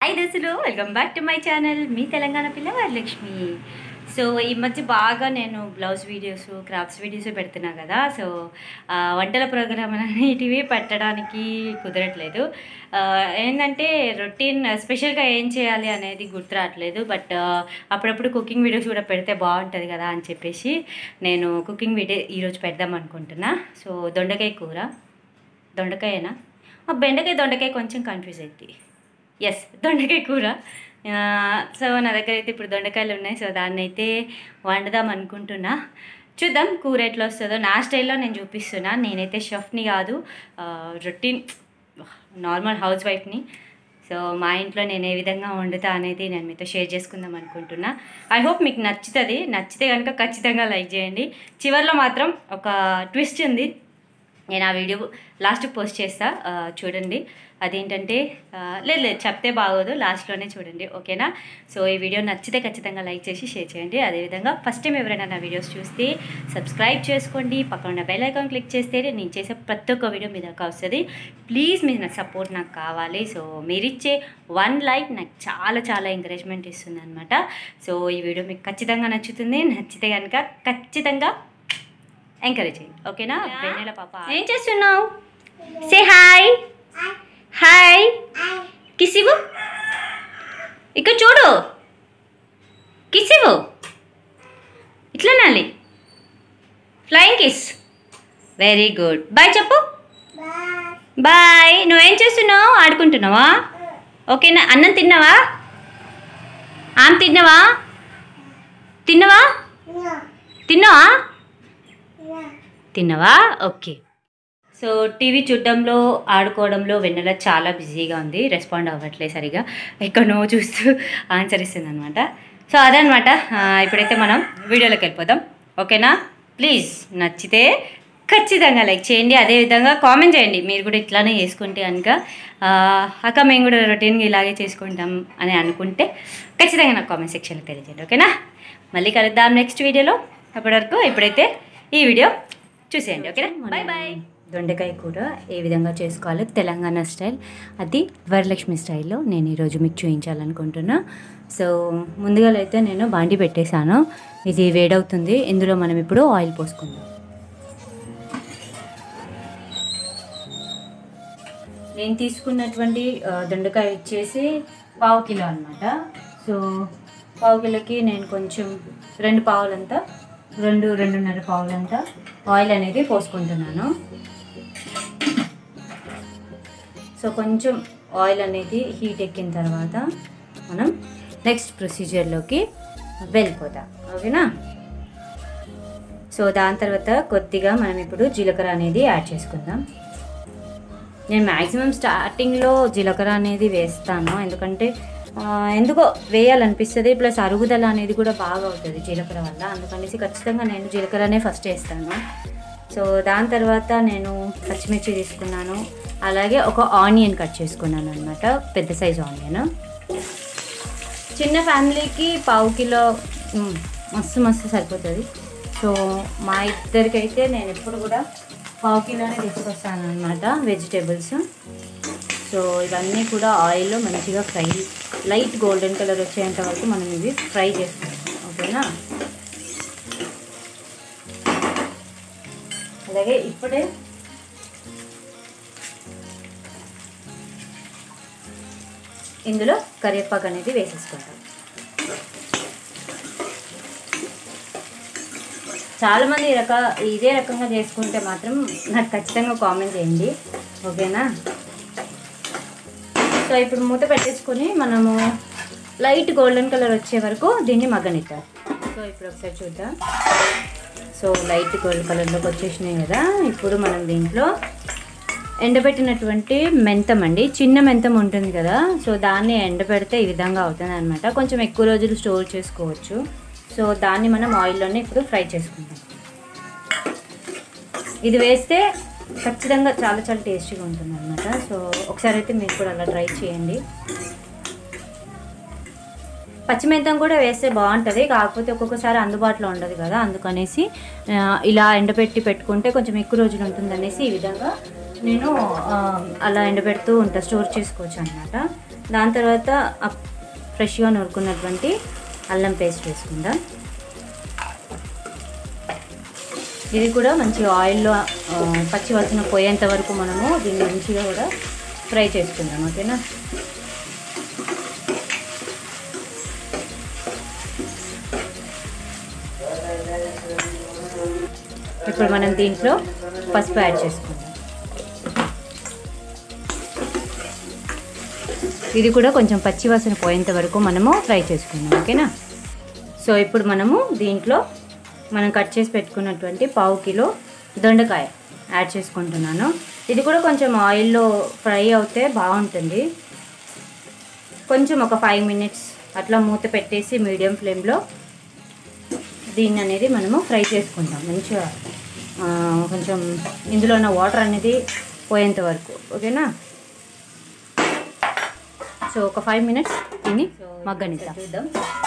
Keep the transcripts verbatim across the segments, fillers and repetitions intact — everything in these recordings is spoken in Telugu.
హాయ్ దోస్తులు, welcome back to my channel. మీ తెలంగాణ పిల్ల వరలక్ష్మి. సో ఈ మధ్య బాగా నేను బ్లౌజ్ వీడియోస్, క్రాఫ్ట్స్ వీడియోస్ పెడుతున్నా కదా. సో వంటల ప్రోగ్రామ్ అనేటివి పెట్టడానికి కుదరట్లేదు. ఏంటంటే రొటీన్ స్పెషల్గా ఏం చేయాలి అనేది గుర్తు రావట్లేదు. బట్ అప్పుడప్పుడు కుకింగ్ వీడియోస్ కూడా పెడితే బాగుంటుంది కదా అని చెప్పేసి నేను కుకింగ్ వీడియో ఈరోజు పెడదాం అనుకుంటున్నా. సో దొండకాయ కూర, దొండకాయనా బెండకాయ, దొండకాయ కొంచెం కన్ఫ్యూజ్ అవుతుంది. ఎస్, దొండకాయ కూర. సో నా దగ్గర అయితే ఇప్పుడు దొండకాయలు ఉన్నాయి. సో దాన్ని అయితే వండుదాం అనుకుంటున్నా. చూద్దాం కూర ఎట్లా వస్తుందో. నా స్టైల్లో నేను చూపిస్తున్నా. నేనైతే షెఫ్ని కాదు, రొటీన్ నార్మల్ హౌస్ వైఫ్ని. సో మా ఇంట్లో నేను ఏ విధంగా వండుతా అనేది నేను మీతో షేర్ చేసుకుందాం అనుకుంటున్నా. ఐ హోప్ మీకు నచ్చుతుంది. నచ్చితే కనుక ఖచ్చితంగా లైక్ చేయండి. చివరిలో మాత్రం ఒక ట్విస్ట్ ఉంది, నేను ఆ వీడియో లాస్ట్కి పోస్ట్ చేస్తా, చూడండి. అదేంటంటే లేదు లేదు చెప్తే బాగోదు, లాస్ట్లోనే చూడండి, ఓకేనా. సో ఈ వీడియో నచ్చితే ఖచ్చితంగా లైక్ చేసి షేర్ చేయండి. అదేవిధంగా ఫస్ట్ టైం ఎవరైనా నా వీడియోస్ చూస్తే సబ్స్క్రైబ్ చేసుకోండి. పక్కన ఉన్న బెల్ ఐకాన్ క్లిక్ చేస్తే నేను చేసే ప్రతి ఒక్క వీడియో మీ దాకా వస్తుంది. ప్లీజ్ మీ నా సపోర్ట్ నాకు కావాలి. సో మీరు ఇచ్చే వన్ లైక్ నాకు చాలా చాలా ఎంకరేజ్మెంట్ ఇస్తుంది అనమాట. సో ఈ వీడియో మీకు ఖచ్చితంగా నచ్చుతుంది. నచ్చితే కనుక ఖచ్చితంగా ఎంకరేజ్ చేయండి, ఓకేనా. వెన్నెల పాప ఏం చేస్తున్నావు? Say hi. హాయ్ కిసివు, ఇక్కడ చూడు, కిసివు, ఇట్లా నాలి, flying kiss. Very good. Bye చెప్పు. బాయ్. నువ్వేం చేస్తున్నావు? ఆడుకుంటున్నావా? ఓకేనా. అన్నం తిన్నావా? ఆమె తిన్నావా? తిన్నావా? తిన్నావా? తిన్నావా? ఓకే. సో టీవీ చూడడంలో, ఆడుకోవడంలో వెన్నెల చాలా బిజీగా ఉంది. రెస్పాండ్ అవ్వట్లేదు సరిగా, ఎక్కడనో చూస్తూ ఆన్సర్ ఇస్తుంది అనమాట. సో అదనమాట. ఇప్పుడైతే మనం వీడియోలోకి వెళ్ళిపోదాం, ఓకేనా. ప్లీజ్ నచ్చితే ఖచ్చితంగా లైక్ చేయండి. అదేవిధంగా కామెంట్ చేయండి. మీరు కూడా ఇట్లానే చేసుకుంటే కనుక అక్క మేము కూడా రొటీన్గా ఇలాగే చేసుకుంటాం అని అనుకుంటే ఖచ్చితంగా నాకు కామెంట్ సెక్షన్లో తెలియజేయండి, ఓకేనా. మళ్ళీ కలుద్దాం నెక్స్ట్ వీడియోలో. అప్పటి వరకు ఇప్పుడైతే ఈ వీడియో చూసేయండి, ఓకేనా. Bye bye. దొండకాయ కూర ఏ విధంగా చేసుకోవాలో తెలంగాణ స్టైల్, అది వరలక్ష్మి స్టైల్లో నేను ఈరోజు మీకు చూపించాలనుకుంటున్నా. సో ముందుగా అయితే నేను బాండి పెట్టేశాను. ఇది వేడవుతుంది. ఇందులో మనం ఇప్పుడు ఆయిల్ పోసుకుందాం. నేను తీసుకున్నటువంటి దొండకాయ వచ్చేసి పావు కిలో అనమాట. సో పావు కిలోకి నేను కొంచెం రెండు పావులంతా రెండు రెండున్నర పావులంతా ఆయిల్ అనేది పోసుకుంటున్నాను. సో కొంచెం ఆయిల్ అనేది హీట్ ఎక్కిన తర్వాత మనం నెక్స్ట్ ప్రొసీజర్లోకి వెళ్ళిపోతాం, ఓకేనా. సో దాని తర్వాత కొద్దిగా మనం ఇప్పుడు జీలకర్ర అనేది యాడ్ చేసుకుందాం. నేను మ్యాక్సిమం స్టార్టింగ్లో జీలకర్ర అనేది వేస్తాను, ఎందుకంటే ఎందుకో వేయాలనిపిస్తుంది. ప్లస్ అరుగుదల అనేది కూడా బాగా అవుతుంది జీలకర్ర వల్ల. అందుకనేసి ఖచ్చితంగా నేను జీలకర్రనే ఫస్ట్ వేస్తాను. సో దాని తర్వాత నేను పచ్చిమిర్చి తీసుకున్నాను, అలాగే ఒక ఆనియన్ కట్ చేసుకున్నాను అనమాట, పెద్ద సైజు ఆనియన్. చిన్న ఫ్యామిలీకి పావు కిలో మస్తు మస్తు సరిపోతుంది. సో మా ఇద్దరికైతే నేను ఎప్పుడు కూడా పావు కిలోనే తీసుకొస్తాను అనమాట వెజిటేబుల్స్. సో ఇవన్నీ కూడా ఆయిల్లో మంచిగా ఫ్రై, లైట్ గోల్డెన్ కలర్ వచ్చేంత వరకు మనం ఇవి ఫ్రై చేసుకుంటాం, ఓకేనా. అలాగే ఇప్పుడే ఇందులో కరివేపాకు అనేది వేసేసుకుంటాం. చాలామంది రక ఇదే రకంగా చేసుకుంటే మాత్రం నాకు ఖచ్చితంగా కామెంట్ చేయండి, ఓకేనా. సో ఇప్పుడు మూత పెట్టేసుకొని మనము లైట్ గోల్డెన్ కలర్ వచ్చే వరకు దీన్ని మగ్గనిద్దాం. సో ఇప్పుడు ఒకసారి చూద్దాం. సో లైట్ గోల్డ్ కలర్లోకి వచ్చేసినాయి కదా. ఇప్పుడు మనం దీంట్లో ఎండబెట్టినటువంటి మెంతం అండి, చిన్న మెంతం ఉంటుంది కదా. సో దాన్ని ఎండబెడితే ఈ విధంగా అవుతుంది అనమాట. కొంచెం ఎక్కువ రోజులు స్టోర్ చేసుకోవచ్చు. సో దాన్ని మనం ఆయిల్లోనే ఇప్పుడు ఫ్రై చేసుకుందాం. ఇది వేస్తే ఖచ్చితంగా చాలా చాలా టేస్టీగా ఉంటుంది అనమాట. సో ఒకసారి అయితే మీరు కూడా అలా ట్రై చేయండి. పచ్చిమెంతం కూడా వేస్తే బాగుంటుంది, కాకపోతే ఒక్కొక్కసారి అందుబాటులో ఉండదు కదా. అందుకనేసి ఇలా ఎండబెట్టి పెట్టుకుంటే కొంచెం ఎక్కువ రోజులు ఉంటుంది అనేసి ఈ విధంగా నేను అలా ఎండబెడుతూ ఉంటా, స్టోర్ చేసుకోవచ్చు అనమాట. దాని తర్వాత ఫ్రెష్గా నూరుకున్నటువంటి అల్లం పేస్ట్ వేసుకుందాం. ఇది కూడా మంచిగా ఆయిల్లో పచ్చి వాసన పోయేంత వరకు మనము దీన్ని మంచిగా కూడా ఫ్రై చేసుకుందాం. ఓకేనా. ఇప్పుడు మనం దీంట్లో పసుపు యాడ్ చేసుకుందాం. ఇది కూడా కొంచెం పచ్చి వాసన పోయేంత వరకు మనము ఫ్రై చేసుకుందాం. ఓకేనా. సో ఇప్పుడు మనము దీంట్లో మనం కట్ చేసి పెట్టుకున్నటువంటి పావు కిలో దొండకాయ యాడ్ చేసుకుంటున్నాను. ఇది కూడా కొంచెం ఆయిల్లో ఫ్రై అవుతే బాగుంటుంది. కొంచెం ఒక ఫైవ్ మినిట్స్ అట్లా మూత పెట్టేసి మీడియం ఫ్లేమ్లో దీన్ని అనేది మనము ఫ్రై చేసుకుంటాం మంచిగా. కొంచెం ఇందులో ఉన్న వాటర్ అనేది పోయేంత వరకు. ఓకేనా. సో ఒక ఫైవ్ మినిట్స్ దీన్ని మగ్గనిద్దాం. చూద్దాం.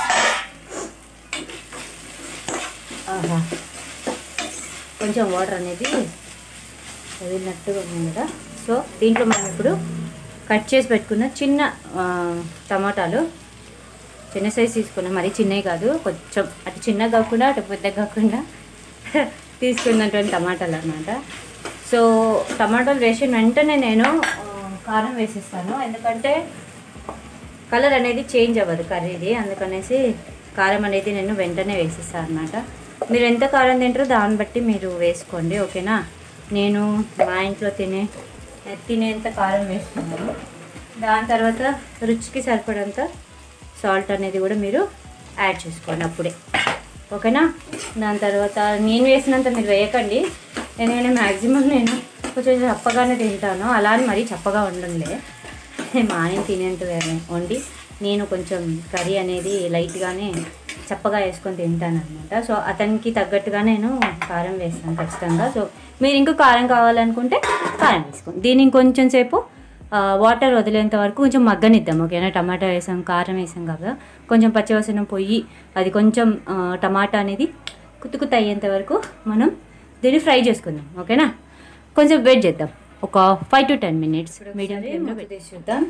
ఆహా, కొంచెం వాటర్ అనేది వదిలినట్టుగా ఉంది కదా. సో దీంట్లో మనం ఇప్పుడు కట్ చేసి పెట్టుకున్న చిన్న టమాటాలు, చిన్న సైజ్ తీసుకున్నాం, మరీ చిన్నవి కాదు, కొంచెం అటు చిన్నగా కాకుండా అటు పెద్దగా కాకుండా తీసుకున్నటువంటి టమాటాలు అన్నమాట. సో టమాటాలు వేసిన వెంటనే నేను కారం వేసిస్తాను, ఎందుకంటే కలర్ అనేది చేంజ్ అవ్వదు కర్రీది, అందుకనేసి కారం అనేది నేను వెంటనే వేసిస్తాను అన్నమాట. మీరు ఎంత కారం తింటారో దాన్ని బట్టి మీరు వేసుకోండి. ఓకేనా. నేను మా ఇంట్లో తినే తినేంత కారం వేసుకున్నాను. దాని తర్వాత రుచికి సరిపడంత సాల్ట్ అనేది కూడా మీరు యాడ్ చేసుకోండి అప్పుడే. ఓకేనా. దాని తర్వాత నేను వేసినంత మీరు వేయకండి, ఎందుకంటే మ్యాక్సిమం నేను కొంచెం చప్పగానే తింటాను, అలా అని మరీ చప్పగా ఉండలే. మా ఆయన తినేంత వండి నేను కొంచెం కర్రీ అనేది లైట్గానే చప్పగా వేసుకొని తింటాను అనమాట. సో అతనికి తగ్గట్టుగా నేను కారం వేస్తాను ఖచ్చితంగా. సో మీరు ఇంకో కారం కావాలనుకుంటే కారం వేసుకోండి. దీన్ని ఇంకొంచెం సేపు వాటర్ వదిలేంత వరకు కొంచెం మగ్గనిద్దాం. ఓకేనా. టమాటా వేసాం, కారం వేసాం కదా, కొంచెం పచ్చివాసన పోయి అది కొంచెం టమాటా అనేది కుత్తుకుత్త అయ్యేంత వరకు మనం దీన్ని ఫ్రై చేసుకుందాం. ఓకేనా. కొంచెం వెయిట్ చేద్దాం, ఒక five to ten minutes medium ఫ్లేమ్లో పెట్టేసి చూద్దాం.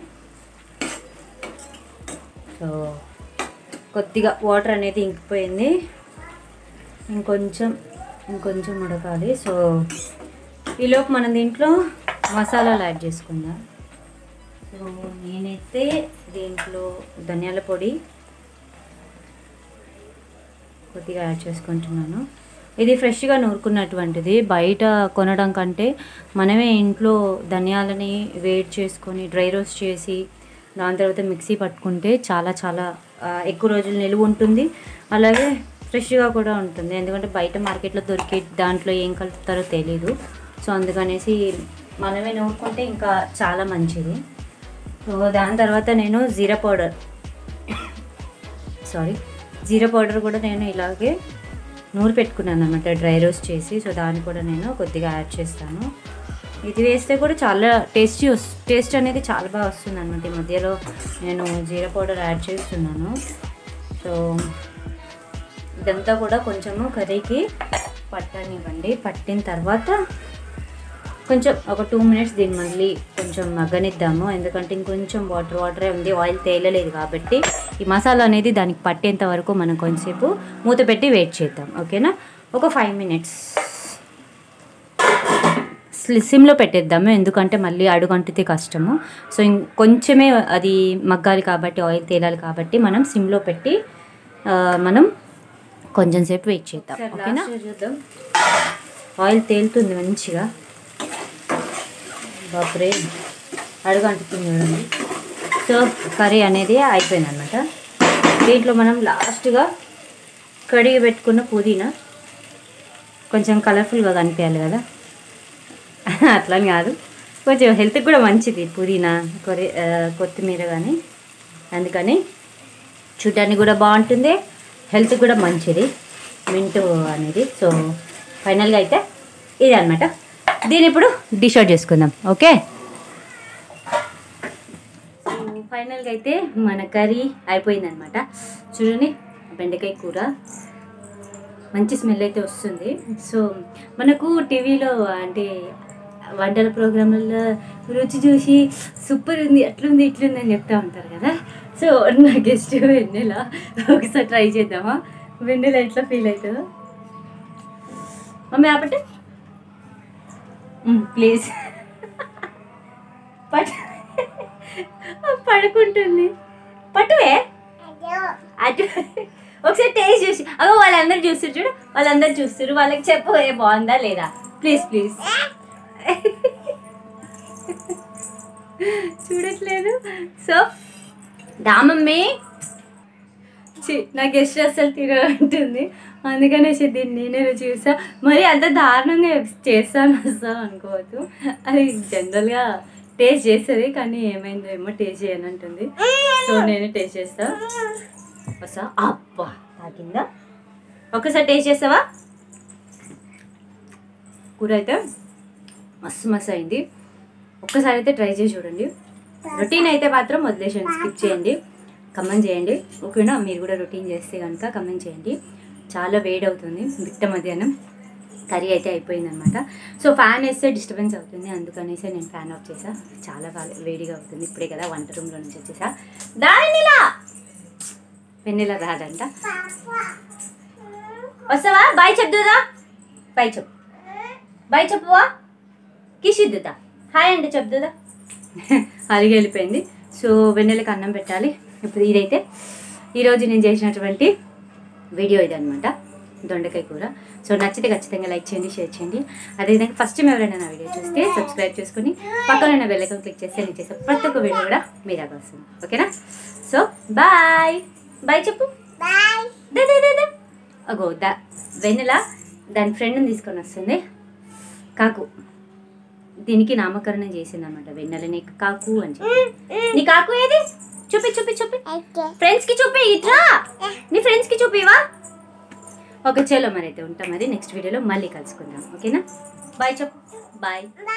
సో కొద్దిగా వాటర్ అనేది ఇంకిపోయింది, ఇంకొంచెం ఇంకొంచెం ఉడకాలి. సో ఈలోపు మనం దీంట్లో మసాలాలు యాడ్ చేసుకుందాం. సో నేనైతే దీంట్లో ధనియాల పొడి కొద్దిగా యాడ్ చేసుకుంటున్నాను. ఇది ఫ్రెష్గా నూరుకున్నటువంటిది, బయట కొనడం కంటే మనమే ఇంట్లో ధనియాలని వేడి చేసుకొని డ్రై రోస్ట్ చేసి దాని తర్వాత మిక్సీ పట్టుకుంటే చాలా చాలా ఎక్కువ రోజులు నిలువ ఉంటుంది, అలాగే ఫ్రెష్గా కూడా ఉంటుంది. ఎందుకంటే బయట మార్కెట్లో దొరికే దాంట్లో ఏం కలుపుతారో తెలీదు. సో అందుకనేసి మనమే నూరుకుంటే ఇంకా చాలా మంచిది. సో దాని తర్వాత నేను jeera powder sorry jeera powder కూడా నేను ఇలాగే నూరు పెట్టుకున్నాను అన్నమాట, డ్రై రోస్ట్ చేసి. సో దాన్ని కూడా నేను కొద్దిగా యాడ్ చేస్తాను. ఇది వేస్తే కూడా చాలా టేస్టీ టేస్ట్ అనేది చాలా బాగా వస్తుంది అన్నమాట. ఈ మధ్యలో నేను జీరా పౌడర్ యాడ్ చేస్తున్నాను. సో ఇదంతా కూడా కొంచెము కర్రీకి పట్టనివ్వండి. పట్టిన తర్వాత కొంచెం ఒక టూ మినిట్స్ దీన్ని మళ్ళీ కొంచెం మగ్గనిద్దాము, ఎందుకంటే ఇంకొంచెం వాటర్ వాటరే ఉంది, ఆయిల్ తేలలేదు కాబట్టి ఈ మసాలా అనేది దానికి పట్టేంత వరకు మనం కొంచెంసేపు మూత పెట్టి వెయిట్ చేద్దాం. ఓకేనా. ఒక ఫైవ్ మినిట్స్ సిమ్లో పెట్టేద్దాము, ఎందుకంటే మళ్ళీ అడుగంటితే కష్టము. సో ఇంకొంచెమే అది మగ్గాలి కాబట్టి, ఆయిల్ తేలాలి కాబట్టి మనం సిమ్లో పెట్టి మనం కొంచెం సేపు వెయిట్ చేద్దాం. ఓకేనా. చూద్దాం, ఆయిల్ తేలుతుంది మంచిగా. బాప్రే, అడుగంటుతుంది చూడండి. సో కర్రీ అనేది అయిపోయింది అనమాట. దీంట్లో మనం లాస్ట్గా కడిగి పెట్టుకున్న పుదీనా, కొంచెం కలర్ఫుల్గా కనిపించాలి కదా, అట్లని కాదు, కొంచెం హెల్త్కి కూడా మంచిది పుదీనా, కొరి కొత్తిమీర కానీ, అందుకని చూడటానికి కూడా బాగుంటుంది, హెల్త్కి కూడా మంచిది మింటు అనేది. సో ఫైనల్గా అయితే ఇది అనమాట. దీన్ని ఇప్పుడు డిష్ అవుట్ చేసుకుందాం. ఓకే. సో ఫైనల్గా అయితే మన కర్రీ అయిపోయిందనమాట. చూడండి, బెండకాయ కూర మంచి స్మెల్ అయితే వస్తుంది. సో మనకు టీవీలో అంటే వంటల ప్రోగ్రాంలలో రుచి చూసి సూపర్ ఉంది అట్లుంది ఇట్లుంది అని చెప్తా ఉంటారు కదా. సో నా గెస్ట్ వెన్నెల, ఒకసారి ట్రై చేద్దామా వెన్నెల ఎట్లా ఫీల్ అవుతుందో. మమ్మీ ఆపట్టు ప్లీజ్. పట్ పడుకుంటుంది పట్టువే అటు. ఒకసారి టేస్ట్ చూసి అగో వాళ్ళందరూ చూస్తారు చూడు, వాళ్ళందరూ చూస్తారు, వాళ్ళకి చెప్పు ఏ బాగుందా లేదా ప్లీజ్ ప్లీజ్. చూడట్లేదు. సో దా మమ్మీ నా గెస్ట్ అసలు తిరగంటుంది, అందుకనేసి దీన్ని నేను చూసా. మరి అంత దారుణంగా చేస్తాను వస్తాను అనుకోవద్దు, అది జనరల్గా టేస్ట్ చేస్తుంది కానీ ఏమైందో ఏమో టేస్ట్ చేయనంటుంది. సో నేను టేస్ట్ చేస్తా వస్తా. అబ్బా తాగిందా, ఒక్కసారి టేస్ట్ చేస్తావా? కూర అయితే మస్తు మస్తు అయింది, ఒక్కసారి అయితే ట్రై చేసి చూడండి. రొటీన్ అయితే మాత్రం వదిలేసండి, స్కిప్ చేయండి, కమెంట్ చేయండి ఓకేనా. మీరు కూడా రొటీన్ చేస్తే కనుక కమెంట్ చేయండి. చాలా వేడి అవుతుంది, మిట్ట మధ్యాహ్నం కర్రీ అయితే అయిపోయిందనమాట. సో ఫ్యాన్ వేస్తే డిస్టర్బెన్స్ అవుతుంది, అందుకనేసి నేను ఫ్యాన్ ఆఫ్ చేసా. చాలా వేడిగా అవుతుంది, ఇప్పుడే కదా వంట రూమ్లో నుంచి వచ్చేసా. దానిలా వెన్నెల రాదంట, వస్తావా? బాయ్ చెప్దుదా, బాయ్ చెప్పు, బాయ్ చెప్పువా, కిషిద్దుదా, హాయ్ అంటే చెప్దుదా. అలిగి వెళ్ళిపోయింది. సో వెన్నెలకి అన్నం పెట్టాలి ఇప్పుడు. ఇదైతే ఈరోజు నేను చేసినటువంటి వీడియో ఇదనమాట, దొండకాయ కూర. సో నచ్చితే ఖచ్చితంగా లైక్ చేయండి, షేర్ చేయండి. అదేవిధంగా ఫస్ట్ టైం ఎవరైనా నా వీడియో చూస్తే సబ్స్క్రైబ్ చేసుకుని పక్కన ఉన్న బెల్ ఐకాన్ క్లిక్ చేస్తే నేను చేసే ప్రతి ఒక్క వీడియో కూడా మీ దాకా వస్తుంది ఓకేనా. సో బాయ్ బాయ్ చెప్పు, అగో దా వెన్నెల దాని ఫ్రెండ్ని తీసుకొని వస్తుంది, కాకు. దీనికి నామకరణం చేసింది అనమాట, వెన్నెలని కాకు అని చెప్పి. నీ కాకు ఏది చూపి చూపి చూపి, ఫ్రెండ్స్ కి చూపి, ఇట్రా నీ ఫ్రెండ్స్ కి చూపివా. ఓకే చలో మరి అయితే ఉంటాం, మరి నెక్స్ట్ వీడియోలో మళ్ళీ కలుసుకుందాం ఓకేనా. బాయ్ చెప్పు, బాయ్.